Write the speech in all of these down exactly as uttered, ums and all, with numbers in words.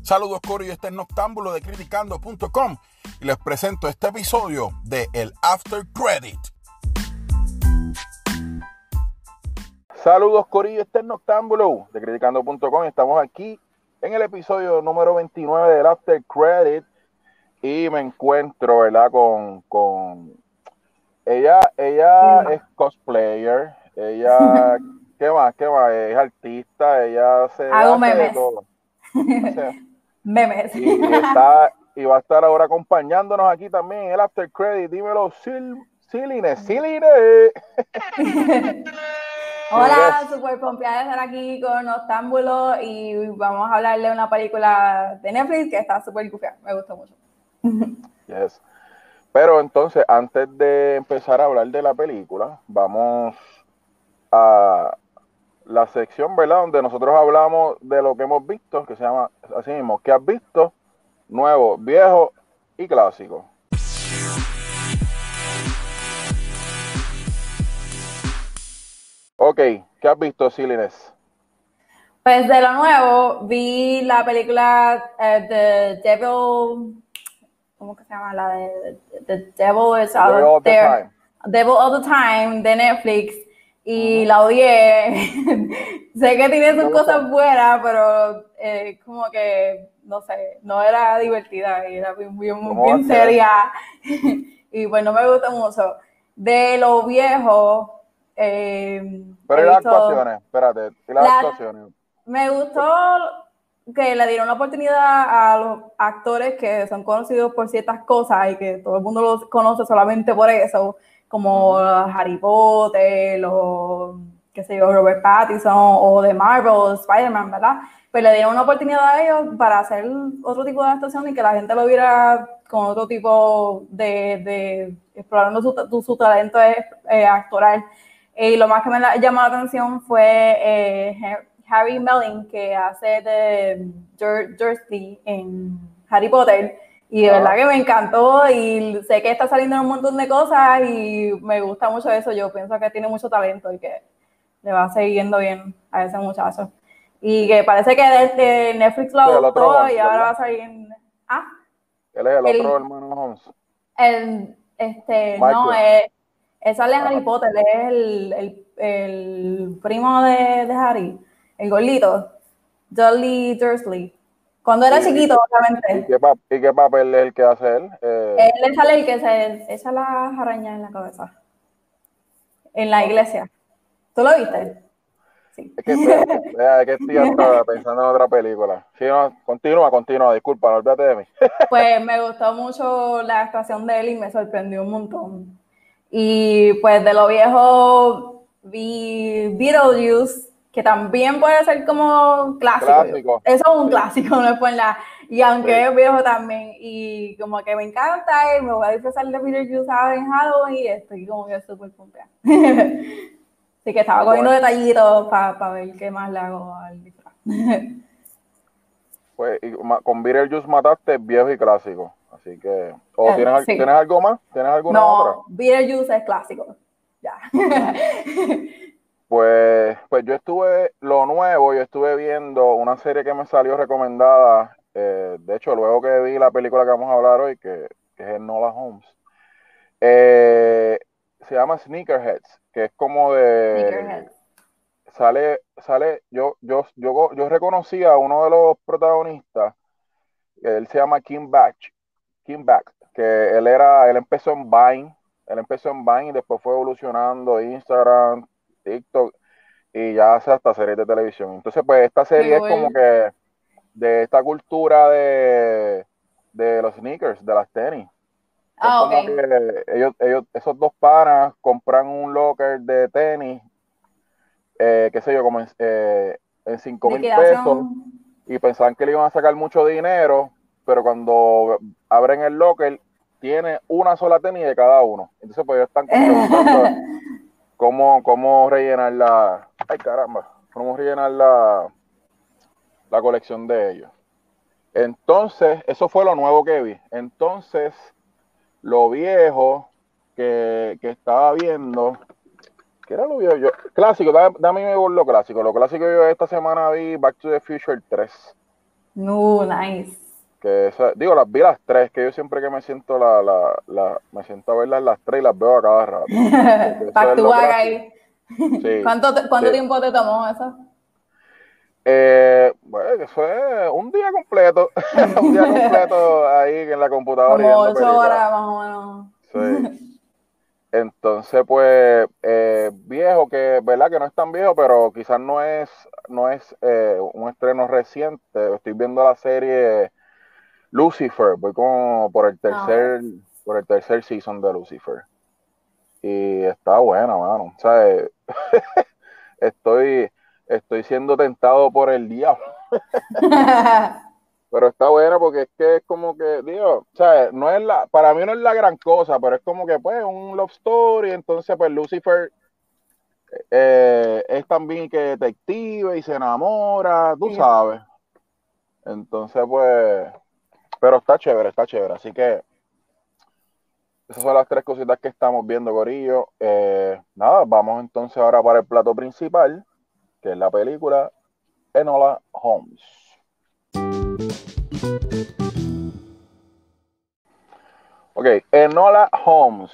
Saludos, Cory, este es Noctámbulo de Criticando punto com y les presento este episodio de El After Credit. Saludos, Cory, este es Noctámbulo de Criticando punto com. Estamos aquí en el episodio número veintinueve del After Credit y me encuentro, ¿verdad? Con, con ella, ella es cosplayer, ella, ¿qué más? ¿Qué más? Es artista, ella se Hago hace memes. de todo. Hace, Memes. y está y va a estar ahora acompañándonos aquí también en el After Credit. Dímelo, Sil, Siline, Siline. Hola, súper pompeada de estar aquí con Noctámbulo y vamos a hablar de una película de Netflix que está súper gufiada, me gustó mucho. Yes. Pero entonces, antes de empezar a hablar de la película, vamos a la sección, ¿verdad? Donde nosotros hablamos de lo que hemos visto, que se llama así mismo, ¿qué has visto? Nuevo, viejo y clásico. Ok, ¿qué has visto, Silines? Pues de lo nuevo, vi la película uh, The Devil, ¿cómo que se llama? La de The Devil is Devil All the There, Time. Devil All the Time de Netflix y Uh-huh. la odié. Sé que tiene sus cosas gustó? buenas, pero eh, como que, no sé, no era divertida, era bien, bien, bien seria y pues no me gusta mucho. De lo viejo, eh, Pero he ¿y las visto... actuaciones? Espérate, ¿y las La, actuaciones? me gustó que le dieron la oportunidad a los actores que son conocidos por ciertas cosas y que todo el mundo los conoce solamente por eso, como uh-huh. Harry Potter, los, qué sé yo, Robert Pattinson o de Marvel, Spider-Man, ¿verdad? Pero le dieron una oportunidad a ellos para hacer otro tipo de actuación y que la gente lo viera con otro tipo de, de explorando su, su talento eh, actoral. Y lo más que me llamó la atención fue eh, Harry Melling, que hace de Dur Dursley en Harry Potter. Y de ah. verdad que me encantó y sé que está saliendo en un montón de cosas y me gusta mucho eso. Yo pienso que tiene mucho talento y que le va a seguir yendo bien a ese muchacho. Y que parece que desde Netflix lo adoptó sí, y ahora va a salir en... ¿Ah? Él es el, el otro hermano Holmes. El, este, Michael. No, es... Él sale en Harry Potter, es el, el, el primo de, de Harry, el gordito, Dudley Dursley. Cuando era ¿Y, chiquito, obviamente. ¿y qué, ¿Y qué papel es el que hace él? Eh... Él sale el que se echa las arañas en la cabeza, en la okay. iglesia. ¿Tú lo viste? Sí. Es que, espérate, es que estoy hasta pensando en otra película. Sí, no, continúa, continúa, disculpa, no olvídate de mí. Pues me gustó mucho la actuación de él y me sorprendió un montón. Y pues de lo viejo vi Beetlejuice, que también puede ser como clásico. Clásico. Eso es un sí. clásico, no es por nada. Y aunque sí. es viejo también, y como que me encanta, y me voy a disfrazar de Beetlejuice en Halloween y estoy como que súper pompeada. Así que estaba cogiendo bueno. detallitos para pa ver qué más le hago al disfraz. Pues y, con Beetlejuice mataste viejo y clásico. Así que, ¿o tienes, sí. ¿tienes algo más? ¿Tienes alguna no, otra? No, Beetlejuice es clásico. Ya. Pues, pues yo estuve, lo nuevo, yo estuve viendo una serie que me salió recomendada. Eh, de hecho, luego que vi la película que vamos a hablar hoy, que, que es Enola Holmes, eh, se llama Sneakerheads, que es como de... Sneakerheads. Sale, sale, yo, yo, yo, yo reconocí a uno de los protagonistas, él se llama Kim Bach, Kim Bach, que él era, él empezó en Vine, él empezó en Vine y después fue evolucionando Instagram, TikTok, y ya hace hasta series de televisión. Entonces, pues esta serie es como que de esta cultura de, de los sneakers, de las tenis. Son ah, como okay. que ellos, ellos, esos dos panas compran un locker de tenis, eh, qué sé yo, como en, eh, en cinco mil pesos, y pensaban que le iban a sacar mucho dinero, pero cuando abren el locker, tiene una sola tenis de cada uno. Entonces, pues ellos están como que buscando cómo, cómo rellenar la... Ay, caramba. Cómo rellenar la, la colección de ellos. Entonces, eso fue lo nuevo que vi. Entonces, lo viejo que, que estaba viendo... ¿Qué era lo viejo? Yo, clásico, dame, dame lo clásico. Lo clásico yo esta semana vi Back to the Future tres. No, nice. Que esa, digo, las vi las tres, que yo siempre que me siento la, la, la me siento a verlas las tres y las veo a cada rato. Back to back ahí. Sí, ¿Cuánto, te, ¿cuánto sí. tiempo te tomó eso? Eh, bueno, eso es un día completo, un día completo ahí en la computadora Como viendo ocho películas. horas más o menos. Sí. Entonces, pues, eh, viejo, que, ¿verdad? Que no es tan viejo, pero quizás no es, no es eh, un estreno reciente. Estoy viendo la serie Lucifer, voy como por el Ah, tercer, por el tercer season de Lucifer. Y está buena, mano. O sea, eh, estoy, estoy siendo tentado por el diablo. Pero está buena porque es que es como que, digo, o sea, no es la, para mí no es la gran cosa, pero es como que, pues, un love story. Entonces, pues, Lucifer eh, es también que detective y se enamora, tú sí. sabes. Entonces, pues, pero está chévere, está chévere. Así que esas son las tres cositas que estamos viendo, Corillo. Eh, nada, vamos entonces ahora para el plato principal, que es la película Enola Holmes. Ok, Enola Holmes.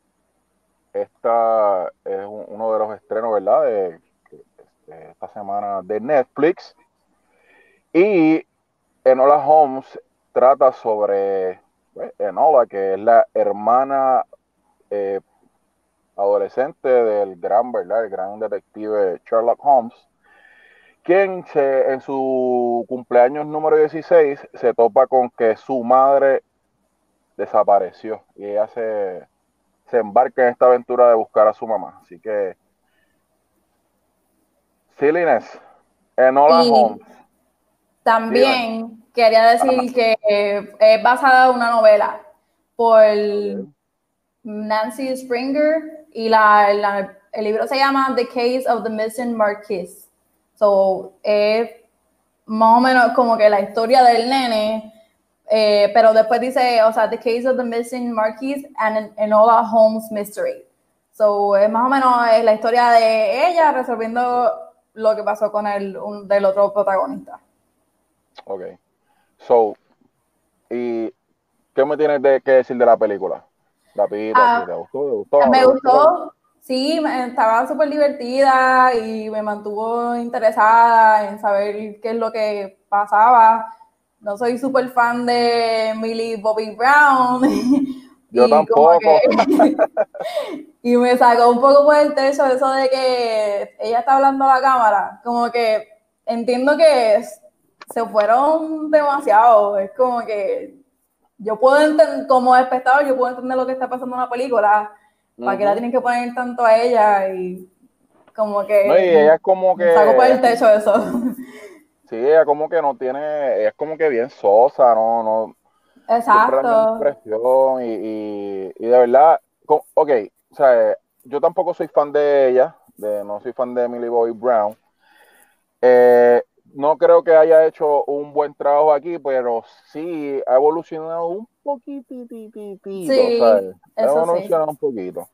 Esta es un- uno de los estrenos, ¿verdad? De, de esta semana de Netflix. Y Enola Holmes trata sobre pues, Enola, que es la hermana eh, adolescente del gran, ¿verdad? El gran detective Sherlock Holmes, quien se, en su cumpleaños número dieciséis se topa con que su madre desapareció y ella se, se embarca en esta aventura de buscar a su mamá. Así que, Silliness, Enola Y Holmes, dime. también quería Ajá. decir que eh, es basada en una novela por Okay. Nancy Springer y la, la, el libro se llama The Case of the Missing Marquis. So, es más o menos como que la historia del nene, eh, pero después dice, o sea, The Case of the Missing Marquis and Enola Holmes Mystery. So, es más o menos la historia de ella resolviendo lo que pasó con el un, del otro protagonista. Ok. So, ¿y qué me tienes de, que decir de la película? Rapidito, así, Ah, ¿te gustó? ¿Te gustó? ¿No te me gustó? gustó, sí, me, estaba súper divertida y me mantuvo interesada en saber qué es lo que pasaba. No soy súper fan de Millie Bobby Brown Yo y como tampoco. que y me sacó un poco por el techo eso de que ella está hablando a la cámara, como que entiendo que se fueron demasiado, es como que yo puedo entender, como espectador, yo puedo entender lo que está pasando en una película, para que la Uh-huh. tienen que poner tanto a ella y como No, y que ella es como que, me saco por ella el es como, techo eso. sí, ella como que no tiene, ella es como que bien sosa, no, no, siempre la Exacto. misma expresión y, y, y de verdad, co- ok, o sea, yo tampoco soy fan de ella, de, no soy fan de Millie Bobby Brown. Eh, no creo que haya hecho un buen trabajo aquí, pero sí ha evolucionado un poquitito, Sí, ¿sabes? Ha eso sí. evolucionado un poquito.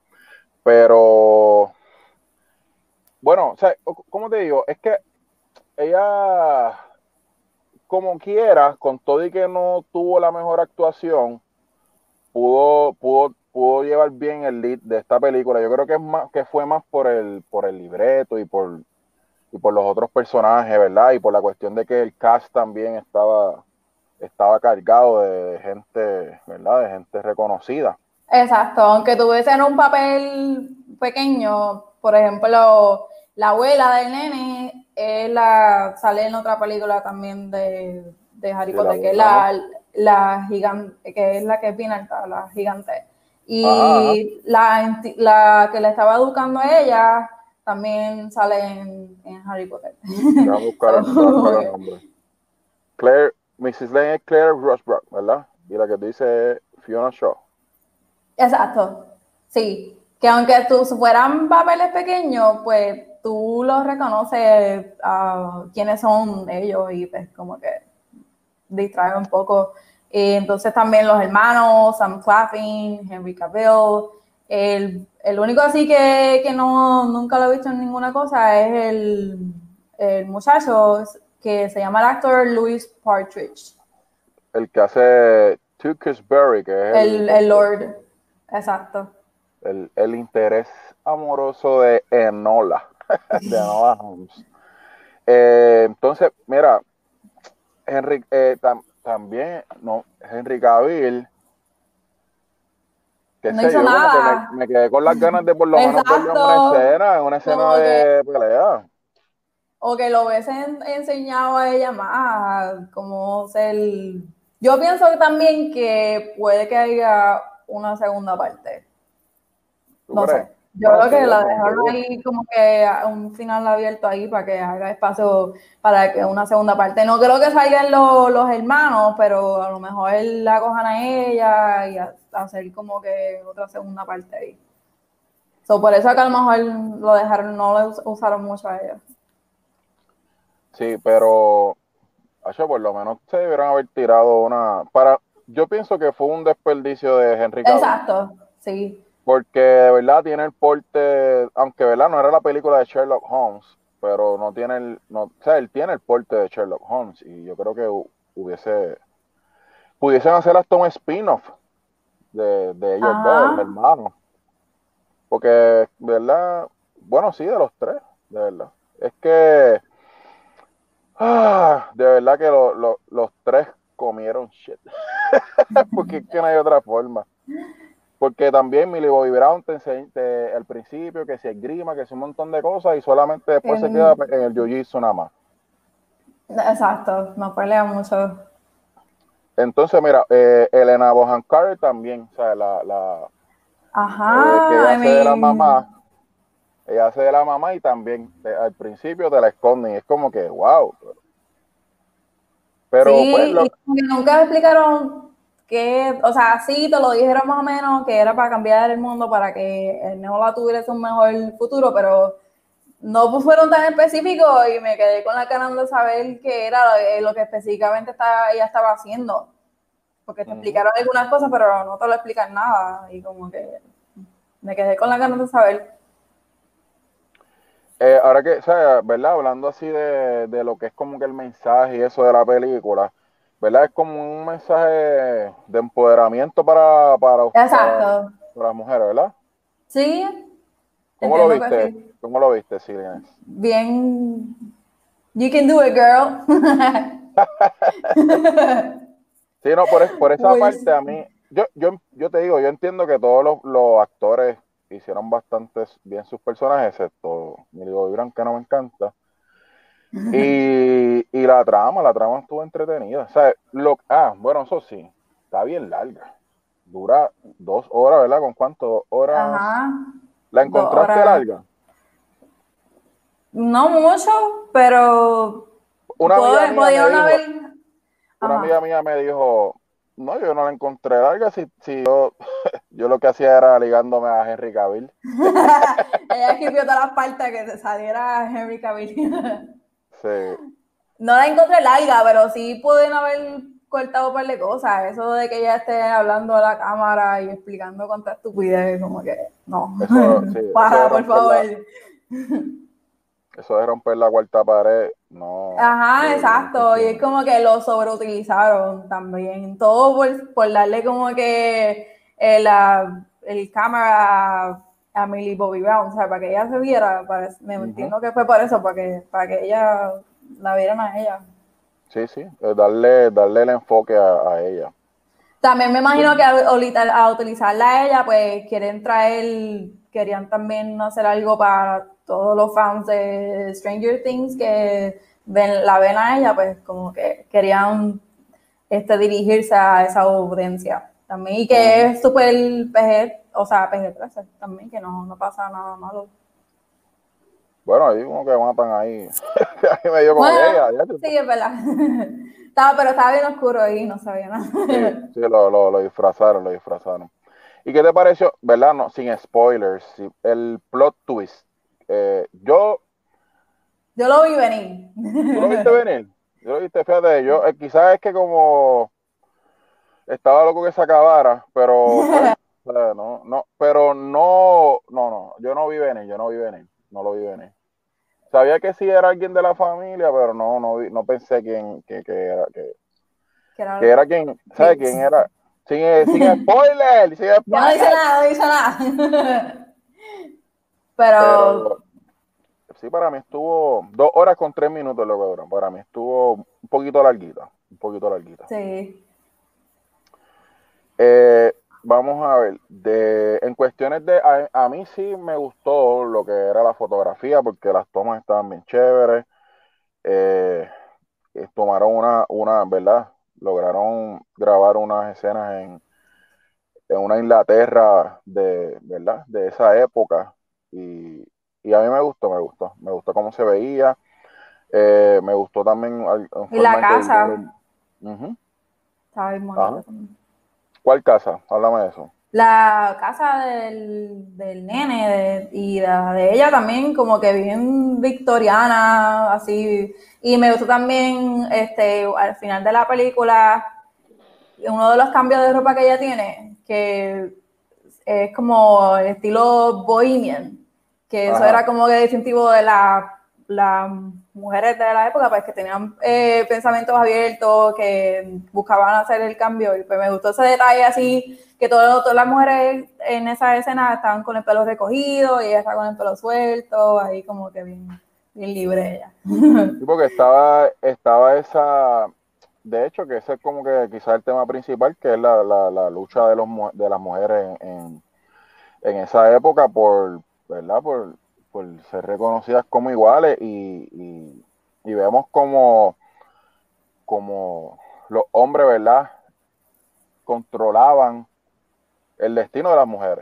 Pero, bueno, o sea, ¿cómo te digo? Es que ella, como quiera, con todo y que no tuvo la mejor actuación, pudo, pudo, pudo llevar bien el lead de esta película. Yo creo que es más, que fue más por el, por el libreto y por, y por los otros personajes, ¿verdad? Y por la cuestión de que el cast también estaba, estaba cargado de, de gente, ¿verdad? De gente reconocida. Exacto, aunque tuviesen un papel pequeño, por ejemplo, la abuela del nene es la, sale en otra película también de, de Harry Sí, la Potter, que es abuela, ¿no? la, la gigante, que es la que es bien alta, la gigante. Ajá, ajá. Y la, la que le estaba educando a ella también sale en, en Harry Potter. Voy a buscar, voy a buscar So, los nombres. Claire, missus Lane es Claire Rushbrook, ¿verdad? Y la que dice es Fiona Shaw. exacto, sí. Que aunque tú fueran papeles pequeños, pues tú los reconoces a uh, quiénes son ellos y pues como que distrae un poco. Y entonces también los hermanos, Sam Claflin, Henry Cavill. El, el único así que, que no nunca lo he visto en ninguna cosa es el, el muchacho, que se llama el actor Louis Partridge. El que hace Tewksbury, que es el, el, el Lord, exacto. El, el interés amoroso de Enola, de Enola Holmes. Eh, entonces, mira, Henry, eh, tam, también, no, Henry Cavill, qué no sé hizo yo, nada. como que me, me quedé con las ganas de por lo menos verlo en una escena, en una escena de que, pelea. O que lo hubiesen enseñado a ella más, como ser... Yo pienso también que puede que haya una segunda parte. No crees? sé. Yo Bueno, creo que sí, la dejaron definitivo. ahí como que un final abierto ahí para que haga espacio para que una segunda parte. No creo que salgan los, los hermanos, pero a lo mejor la cojan a ella y a, a hacer como que otra segunda parte ahí. So, por eso que a lo mejor lo dejaron, no lo usaron mucho a ella. Sí, pero Acho, por lo menos se debieron haber tirado una para yo pienso que fue un desperdicio de Henry Cavill. Exacto, sí. Porque de verdad tiene el porte, aunque verdad no era la película de Sherlock Holmes, pero no tiene el, no, o sea, él tiene el porte de Sherlock Holmes y yo creo que hubiese, pudiesen hacer hasta un spin-off de, de ellos Ajá. dos, los hermanos. Porque, de verdad, bueno, sí, de los tres, de verdad. Es que, ah, de verdad que lo, lo, los tres comieron shit. Porque es que no hay otra forma. Porque también Millie Bobby Brown te enseña al principio que se esgrima, que es un montón de cosas y solamente después en, se queda en el jiu-jitsu nada más. Exacto, no pelea mucho. Entonces, mira, eh, Elena Bonham Carter también, o sea, la, la Ajá, eh, que ella I hace mean... de la mamá, ella hace de la mamá y también eh, al principio te la esconden y es como que, wow. Pero sí, pues lo... y nunca explicaron que, o sea, sí te lo dijeron más o menos que era para cambiar el mundo, para que el Neola tuviese un mejor futuro, pero no fueron tan específicos y me quedé con la ganas de saber qué era lo que específicamente estaba, ella estaba haciendo. Porque te uh-huh. explicaron algunas cosas, pero no te lo explican nada. Y como que me quedé con la ganas de saber. Eh, ahora que, o sea, ¿verdad? Hablando así de, de lo que es como que el mensaje y eso de la película, ¿verdad? Es como un mensaje de empoderamiento para, para, para, para las mujeres, ¿verdad? Sí. ¿Cómo lo viste? Sí. ¿Cómo lo viste, Silvia? Bien. You can do it, girl. Sí, no, por, por esa pues, parte a mí, yo, yo, yo te digo, yo entiendo que todos los, los actores hicieron bastante bien sus personajes, excepto Millie Bobby Brown, que no me encanta. Y, y la trama, la trama estuvo entretenida. O sea, lo, ah, bueno, eso sí, está bien larga. Dura dos horas, ¿verdad? ¿Con cuánto horas? Ajá. ¿La encontraste larga? No mucho, pero una amiga mía me dijo, haber... una amiga mía me dijo, no, yo no la encontré larga, si, si yo, yo lo que hacía era ligándome a Henry Cavill. Ella escribió todas las partes que se saliera Henry Cavill. Sí. No la encontré larga, pero sí pueden haber cortado un par de cosas. Eso de que ella esté hablando a la cámara y explicando cuánta estupidez, como que no. Eso, sí, para, eso por favor. La, eso de romper la cuarta pared, no. Ajá, exacto. Y es como que lo sobreutilizaron también. Todo por, por darle como que el, el cámara a Millie Bobby Brown, o sea, para que ella se viera. Para, me uh-huh. entiendo que fue por eso, para que, para que ella la vieran a ella. Sí, sí, darle, darle el enfoque a, a ella. También me imagino sí. que a, a utilizarla a ella, pues quieren traer, querían también hacer algo para todos los fans de Stranger Things que ven, la ven a ella, pues como que querían este, dirigirse a esa audiencia también. Y que uh-huh. es súper P G, o sea, P G trece también, que no, no pasa nada malo. Bueno, ahí como que matan ahí. ahí me dio como bueno, que ella. Ya sí, es verdad. estaba, pero estaba bien oscuro ahí, no sabía nada. sí, sí lo, lo, lo disfrazaron, lo disfrazaron. ¿Y qué te pareció? ¿Verdad? No, sin spoilers, el plot twist. Eh, yo... Yo lo vi venir. ¿Tú lo viste venir? Yo lo viste, fíjate, yo eh, quizás es que como estaba loco que se acabara, pero pues, no, no, pero no, no, no, yo no vi venir, yo no vi venir, no lo vi venir. sabía que sí era alguien de la familia, pero no, no, vi- no pensé quién, que, que era, que, Que era, que era quién, ¿sabe que- quién era? Sin, sin spoiler, sin ya no dice spoiler. nada, no dice nada. Pero Pero sí, para mí estuvo dos horas con tres minutos lo que duró. Para mí estuvo un poquito larguita, un poquito larguita. sí, Eh, vamos a ver, de, en cuestiones de, a, a mí sí me gustó lo que era la fotografía porque las tomas estaban bien chéveres. Eh, eh, tomaron una, una, ¿verdad? Lograron grabar unas escenas en, en una Inglaterra de, ¿verdad? De esa época. Y, y a mí me gustó, me gustó. Me gustó cómo se veía. Eh, me gustó también la y la forma en que casa editaron. Ujú. estaba bien bonita Ajá. también. ¿Cuál casa? Háblame de eso. La casa del, del nene de- y la de ella también como que bien victoriana, así. Y me gustó también, este, al final de la película, uno de los cambios de ropa que ella tiene, que es como el estilo bohemian, que eso era Ajá. como que distintivo de la, las mujeres de la época, pues que tenían eh, pensamientos abiertos, que buscaban hacer el cambio, y pues me gustó ese detalle así, que todo, todas las mujeres en esa escena estaban con el pelo recogido, y ella está con el pelo suelto, ahí como que bien, bien libre ella. Sí, porque estaba, estaba esa, de hecho, que ese es como que quizás el tema principal, que es la, la, la lucha de, los, mu- de las mujeres en, en, en esa época por, ¿verdad? Por, por ser reconocidas como iguales y, y, y vemos como, como los hombres, ¿verdad? Controlaban el destino de las mujeres.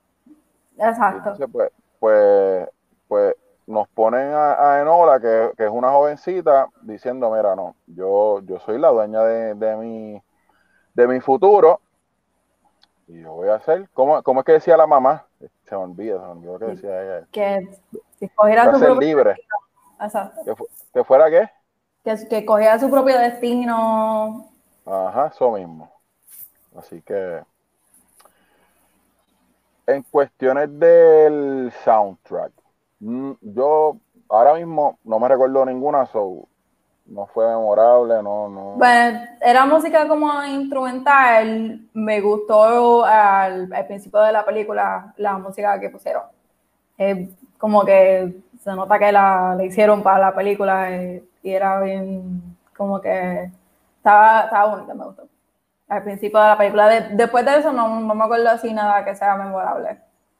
Y Exacto. entonces, pues, pues, pues nos ponen a, a Enola, que, que es una jovencita, diciendo, mira, no, yo, yo soy la dueña de, de mi, de mi futuro y yo voy a hacer, ¿cómo, cómo es que decía la mamá? Se me olvida, se me olvidó que decía ella. Que si escogiera Va a su ser propio libre. destino, exacto. ¿Que, fu- que fuera qué? Que, que cogiera su propio destino. Ajá, eso mismo. Así que en cuestiones del soundtrack, mm, yo ahora mismo no me recuerdo ninguna, so, no fue memorable, no, no. Bueno, era música como instrumental. Me gustó al, al principio de la película la música que pusieron. Eh, como que se nota que la, la hicieron para la película eh, y era bien, como que estaba, estaba bonita, me gustó. Al principio de la película. De, después de eso no, no me acuerdo así nada que sea memorable.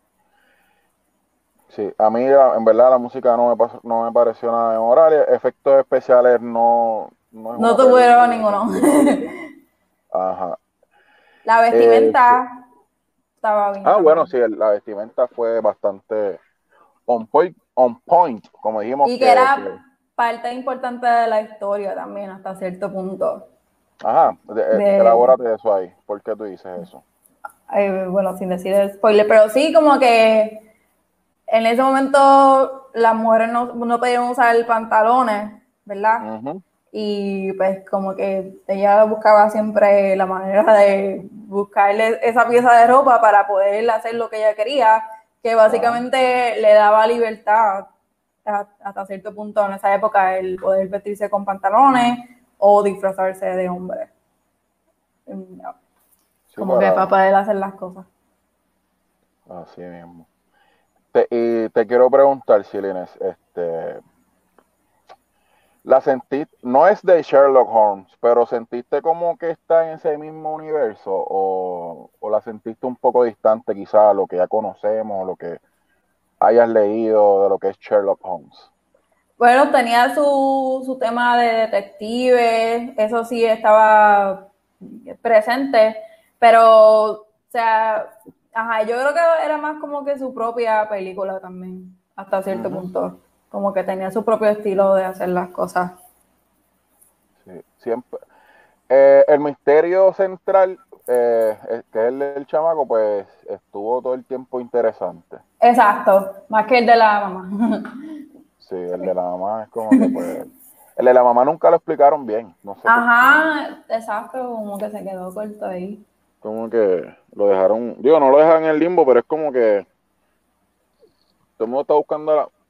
Sí, a mí la- en verdad la música no me, pasó- no me pareció nada memorable. Efectos especiales no, no es No una tuvieron película ninguno. que yo diga. Ajá. La Eh, sí. vestimenta estaba bien Ah, bueno, también. sí, el- la vestimenta fue bastante on point, on point, como dijimos Y que que, que- era parte importante de la historia también, hasta cierto punto. ajá, de- eh, De, elabórate eso ahí. ¿Por qué tú dices eso? eh, bueno, sin decir spoiler, pero sí, como que en ese momento las mujeres no, no podían usar pantalones, ¿verdad? Ujú. Y pues como que ella buscaba siempre la manera de buscarle esa pieza de ropa para poder hacer lo que ella quería, que Ajá. básicamente le daba libertad hasta cierto punto en esa época el poder vestirse con pantalones o disfrazarse de hombre. Sí, Como que para para poder hacer las cosas. así mismo. Te, y te quiero preguntar, Silines, este, la sentiste, no es de Sherlock Holmes, pero sentiste como que está en ese mismo universo o, o la sentiste un poco distante quizá a lo que ya conocemos, lo que hayas leído de lo que es Sherlock Holmes. Bueno, tenía su, su tema de detective, eso sí estaba presente, pero, o sea, ajá, yo creo que era más como que su propia película también, hasta cierto Ujú. punto, como que tenía su propio estilo de hacer las cosas. Sí, siempre. Eh, el misterio central, eh, eh, que es el del chamaco, pues estuvo todo el tiempo interesante. Exacto, más que el de la mamá. Sí, el de la mamá es como que, pues, el de la mamá nunca lo explicaron bien, no sé por qué. Ajá, exacto, como que se quedó corto ahí. Como que lo dejaron, digo, no lo dejan en el limbo, pero es como que todo el mundo está buscando, la-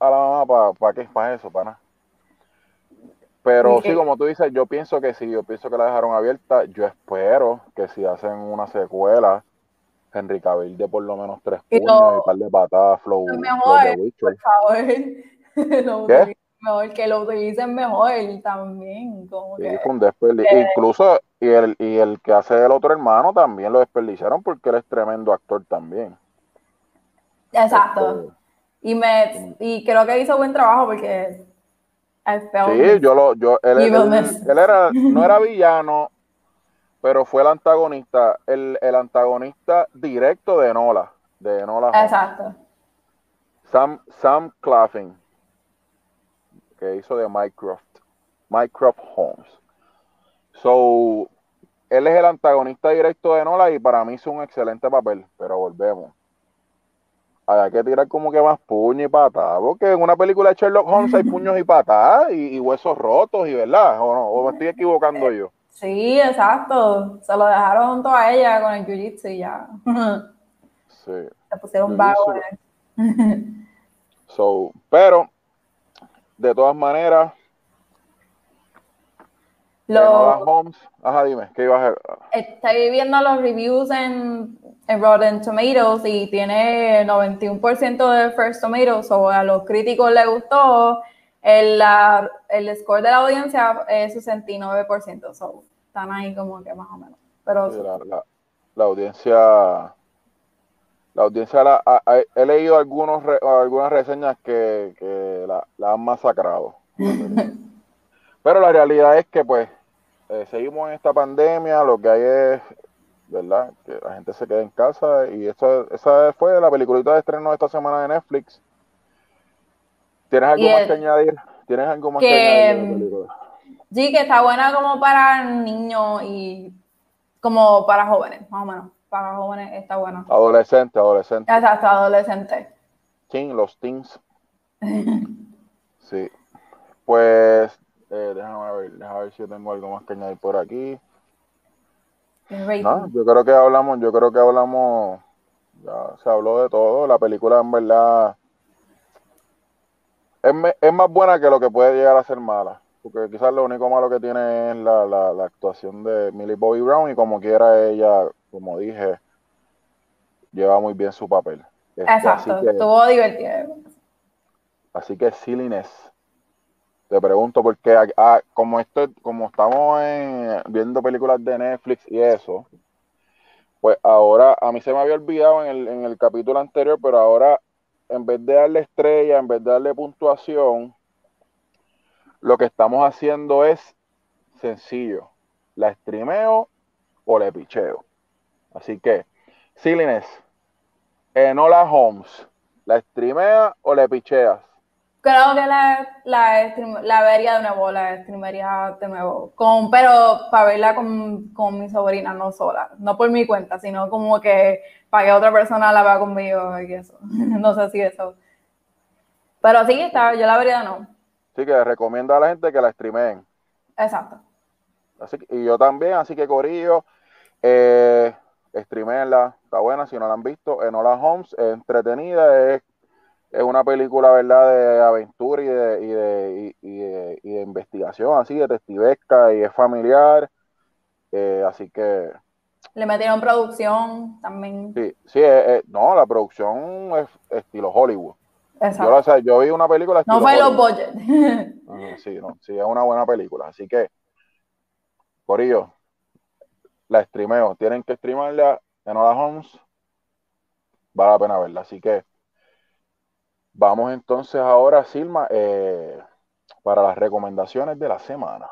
a la mamá para pa qué, para eso, para nada. Pero sí, sí, como tú dices, yo pienso que sí, yo pienso que la dejaron abierta. Yo espero que si hacen una secuela, Henry Cavill de por lo menos tres puños y un par de patadas, flow, flow de Witcher. Por favor, lo ¿Qué? mejor, que lo utilicen mejor también. Como Sí, que, fue un desperdicio. que... Incluso, y el, y el que hace el otro hermano también lo desperdiciaron porque él es tremendo actor también. Exacto. Este, y, me, y creo que hizo buen trabajo porque... sí, yo lo, yo, él, él, él, él era, no era villano, pero fue el antagonista, el, el antagonista directo de Enola, de Enola Holmes. Exacto. Sam, Sam Claflin, que hizo de Mycroft, Mycroft Holmes. So, él es el antagonista directo de Enola y para mí hizo un excelente papel, pero volvemos. Hay que tirar como que más puño y patada, porque en una película de Sherlock Holmes hay puños y patadas y, y huesos rotos, y verdad, o no, o me estoy equivocando yo. Sí, exacto. Se lo dejaron junto a ella con el jiu-jitsu y ya. Sí. Se pusieron vago. So, pero, de todas maneras, Lo, Enola Holmes, ajá, dime, ¿qué ibas a...? Estoy viendo los reviews en, en Rotten Tomatoes y tiene noventa y uno por ciento de First Tomatoes, o a los críticos les gustó. El, la, el score de la audiencia es sesenta y nueve por ciento, so, están ahí como que más o menos. Pero Sí, la, la, la audiencia... La audiencia, la, a, a, he leído algunos re, algunas reseñas que, que la, la han masacrado. Pero la realidad es que, pues, eh, seguimos en esta pandemia, lo que hay es, ¿verdad?, que la gente se quede en casa, y esa, esa fue la peliculita de estreno de esta semana de Netflix. ¿Tienes algo y más el, que añadir? ¿Tienes algo más que, que añadir de la película? Sí, que está buena como para niños y como para jóvenes, más o menos. Para jóvenes está buena. Adolescente, adolescente. Exacto, adolescente. Teen, los teens. Sí. Pues, eh, déjame ver, déjame ver si tengo algo más que añadir por aquí. No, yo creo que hablamos, yo creo que hablamos, ya se habló de todo. La película en verdad es, me, es más buena que lo que puede llegar a ser mala, porque quizás lo único malo que tiene es la, la, la actuación de Millie Bobby Brown, y como quiera ella, como dije, lleva muy bien su papel. Este, Exacto, así que, estuvo divertido. Así que Silliness, te pregunto porque ah, como esto, como estamos en, viendo películas de Netflix y eso, pues ahora a mí se me había olvidado en el, en el capítulo anterior, pero ahora en vez de darle estrella, en vez de darle puntuación, lo que estamos haciendo es sencillo: la streameo o le picheo. Así que, Silliness, Enola Holmes, ¿la streamea o le picheas? Creo que la, la, la vería de nuevo, la streamería de nuevo, con, pero para verla con, con mi sobrina, no sola, no por mi cuenta, sino como que para que otra persona la vea conmigo y eso. No sé si eso. Pero sí, está, yo la vería de nuevo. Así que recomiendo a la gente que la streameen. Exacto. Así que, y yo también, así que corillo, eh, streameenla, está buena si no la han visto. Enola Holmes es entretenida, es, es una película, ¿verdad?, de aventura y de, y de, y, y de, y de investigación, así, detectivesca, y es familiar, eh, así que... Le metieron producción también. Sí, sí, eh, eh, no, la producción es estilo Hollywood. Exacto. Yo, o sea, yo vi una película estilo No fue Hollywood. los budget. Uh, sí, no, sí, es una buena película, así que, corillo, la streameo, tienen que streamarla. Enola Holmes, vale la pena verla. Así que vamos entonces ahora, Silma, eh, para las recomendaciones de la semana.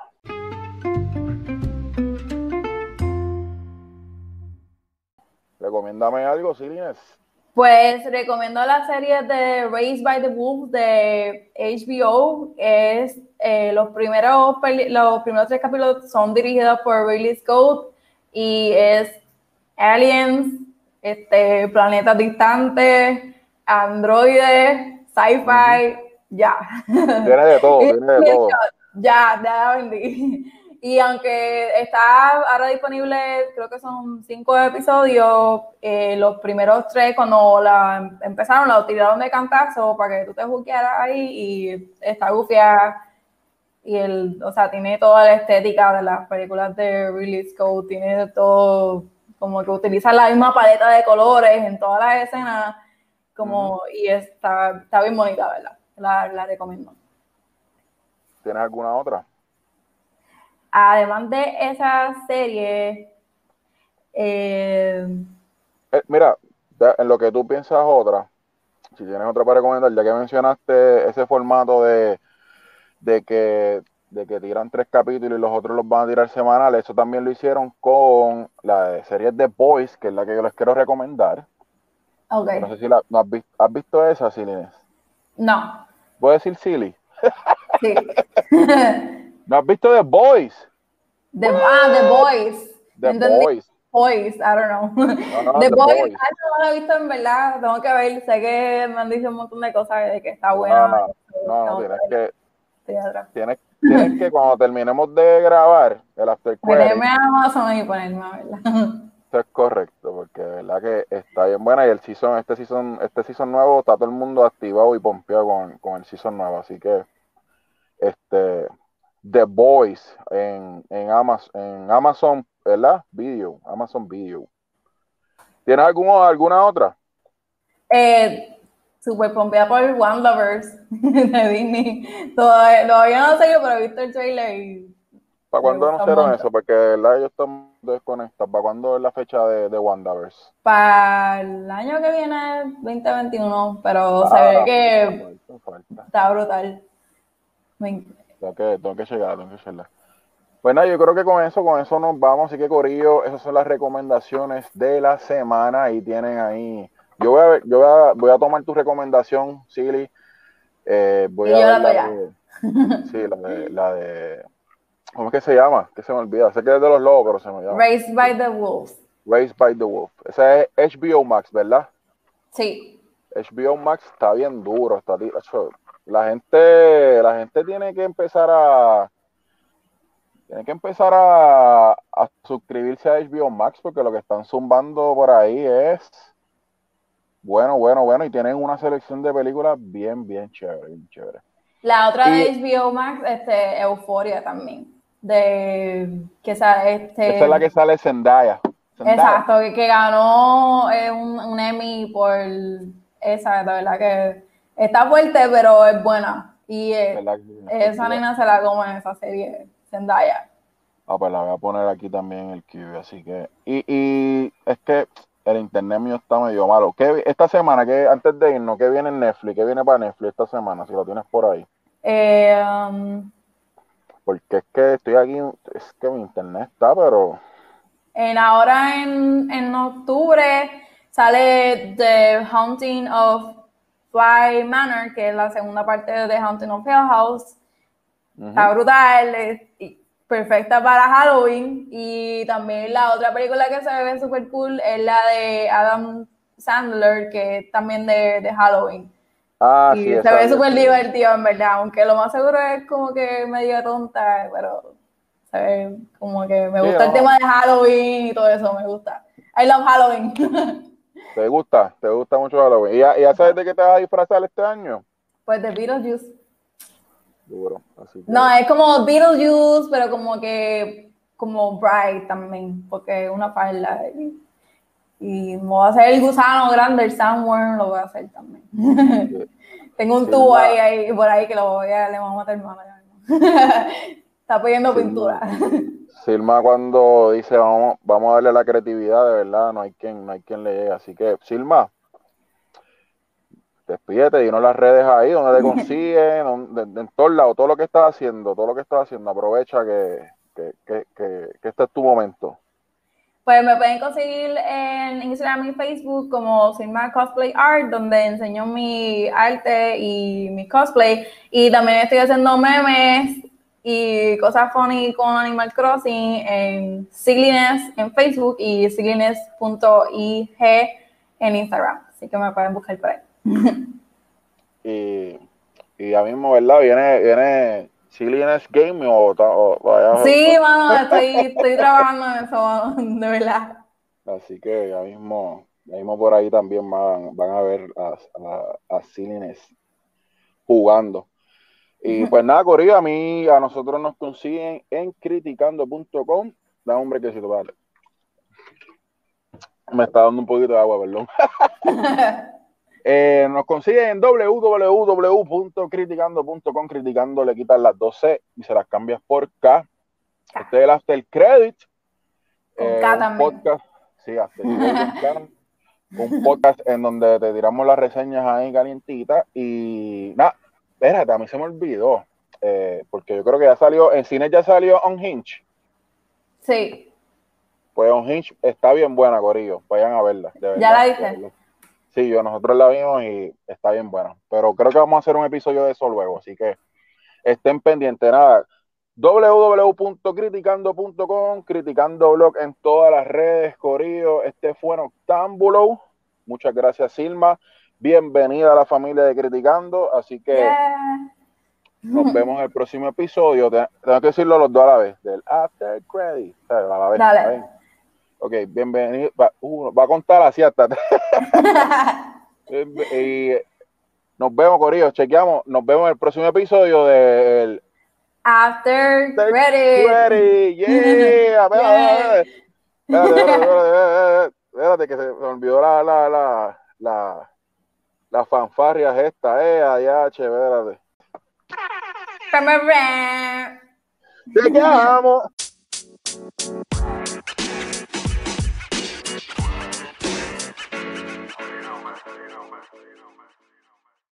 Recomiéndame algo, Silines. Pues recomiendo la serie de Raised by the Wolves de H B O. Es, eh, los, primeros, los primeros tres capítulos son dirigidos por Ridley Scott y es aliens, este, planetas distantes, androides, sci-fi, uh-huh. Ya. Tiene de todo, tiene de todo. Ya, ya la vendí. Y aunque está ahora disponible, creo que son cinco episodios, eh, los primeros tres cuando la empezaron la tiraron de cantazo para que tú te juquearas ahí y está gufiada. Y el, o sea, tiene toda la estética de las películas de Ridley Scott, tiene todo, como que utiliza la misma paleta de colores en todas las escenas, como, uh-huh. y está, está bien bonita, ¿verdad? La, la recomiendo. ¿Tienes alguna otra? Además de esa serie, eh... Eh, mira, en lo que tú piensas otra, si tienes otra para recomendar, ya que mencionaste ese formato de, de que de que tiran tres capítulos y los otros los van a tirar semanales, eso también lo hicieron con la serie The Boys, que es la que yo les quiero recomendar. Okay. No sé si la no has, visto, ¿has visto esa, Silly? No. ¿Puedo decir Silly? Sí. ¿No has visto The Boys? The, ah, The Boys. The Entendí. Boys. Boys, I don't know. No, no, The, The Boys, Boys. ah, no lo he visto en verdad, tengo que ver, sé que me han dicho un montón de cosas de que está buena. No, no, no, tienes que, tienes, tienes, tienes que cuando terminemos de grabar el after credits, ponerme a Amazon y ponerme a verla. Eso es correcto, porque de verdad que está bien buena y el season, este season, este season nuevo está todo el mundo activado y pompeado con, con el season nuevo, así que este The Boys en, en Amazon, en Amazon, ¿verdad? Video, Amazon Video. ¿Tienes alguna, alguna otra? Eh, super pompeada por WandaVerse de Disney. Todavía, todavía no sé yo, pero he visto el trailer y... ¿Para cuándo anunciaron eso? Porque de verdad ellos están desconectados. ¿Para cuándo es la fecha de, de WandaVerse? Para el año que viene, veinte veintiuno, pero ah, se ve que falta, falta. está brutal. Me... Tengo que, tengo que llegar, tengo que llegar. Pues nada, yo creo que con eso, con eso nos vamos. Así que, Corillo, esas son las recomendaciones de la semana. Y tienen ahí. Yo voy a, yo voy a, voy a tomar tu recomendación, Silly. Eh, voy y a yo ver la la de, sí, la de, la de. ¿Cómo es que se llama? Que se me olvida. Sé que es de los lobos, pero se me llama. Raised by the Wolves. Raised by the Wolf. Esa es H B O Max, ¿verdad? Sí. H B O Max está bien duro. Está, la gente, la gente tiene que empezar a. Tienen que empezar a, a suscribirse a H B O Max porque lo que están zumbando por ahí es bueno, bueno, bueno. Y tienen una selección de películas bien, bien chévere, bien chévere. La otra y, de H B O Max, este, Euphoria también. De que sale este. Esa es la que sale Zendaya. Zendaya. Exacto, que, que ganó eh, un, un Emmy por esa, la verdad que está fuerte, pero es buena. Y eh, esa nena se la come en esa serie, Zendaya. Ah, pues la voy a poner aquí también en el Q, así que... Y, y es que el internet mío está medio malo. ¿Qué, esta semana, que antes de irnos, ¿qué viene en Netflix? ¿Qué viene para Netflix esta semana? Si lo tienes por ahí. Eh, um, Porque es que estoy aquí, es que mi internet está, pero... En ahora en, en octubre sale The Haunting of Bly Manor, que es la segunda parte de The Haunting of Hill House. Uh-huh. Está brutal, es perfecta para Halloween. Y también la otra película que se ve súper cool es la de Adam Sandler, que es también de, de Halloween. Ah, y sí, se ve súper divertido, en verdad, aunque lo más seguro es como que medio tonta, pero se ve como que me gusta sí, el no. tema de Halloween y todo eso, me gusta. I love Halloween. ¿Te gusta? ¿Te gusta mucho Halloween? ¿Y ya, y ya sabes de qué te vas a disfrazar este año? Pues de Beetlejuice. Duro, así que... No, es como Beetlejuice, pero como que como Bright también, porque es una falda. Y, y me voy a hacer el gusano grande, el sandworm, lo voy a hacer también. Sí. Tengo un Silma, tubo ahí, ahí, por ahí que lo voy a, le vamos a meter mano. Está pidiendo Silma, pintura. Silma cuando dice vamos, vamos a darle la creatividad, de verdad, no hay quien, no hay quien le llegue. Así que, Silma, despídete, dinos las redes ahí, donde te consiguen, de, de, en todos lados, todo lo que estás haciendo, todo lo que estás haciendo, aprovecha que, que, que, que, que este es tu momento. Pues me pueden conseguir en Instagram y Facebook como Silma Cosplay Art, donde enseño mi arte y mi cosplay. Y también estoy haciendo memes y cosas funny con Animal Crossing en Siglines en Facebook y siglines punto i g en Instagram. Así que me pueden buscar por ahí. Y, y ya mismo, ¿verdad? Viene, viene, Silliness Gaming o, o vaya, sí, mano, estoy, estoy trabajando en eso, mano, de verdad. Así que ya mismo, ya mismo por ahí también van, van a ver a, a, a Silliness jugando. Y pues nada, Corillo, a mí, a nosotros nos consiguen en criticando punto com. Da un brequecito, vale. Me está dando un poquito de agua, perdón. eh, nos consiguen en w w w punto criticando punto com. Criticando le quitan las dos C y se las cambias por K. K. Este es el After Credit. Con eh, K también. Podcast, sí, After Credit K. Un podcast en donde te tiramos las reseñas ahí calientitas. Y nada, espérate, a mí se me olvidó. Eh, porque yo creo que ya salió, en cine ya salió Unhinged. Sí. Pues Unhinged está bien buena, Corillo. Vayan a verla. De verdad, ¿ya la viste? Sí, yo, nosotros la vimos y está bien buena. Pero creo que vamos a hacer un episodio de eso luego. Así que estén pendientes. Nada, w w w punto criticando punto com, Criticando Blog en todas las redes, Corillo. Este fue Noctámbulo. Muchas gracias, Silma. Bienvenida a la familia de Criticando. Así que yeah. nos vemos en el próximo episodio. Tengo que decirlo los dos a la vez. Del After Credit. A la vez. Dale. A ver. Ok, bienvenido. Va, uh, va a contar así hasta. y nos vemos, Corillo. Chequeamos. Nos vemos en el próximo episodio del After Credit. Credit. Yeah. Espérate, espérate, espérate, espérate, que se me olvidó la, la, la, la, la fanfarria esta. Eh, adiós, espérate. Chequeamos.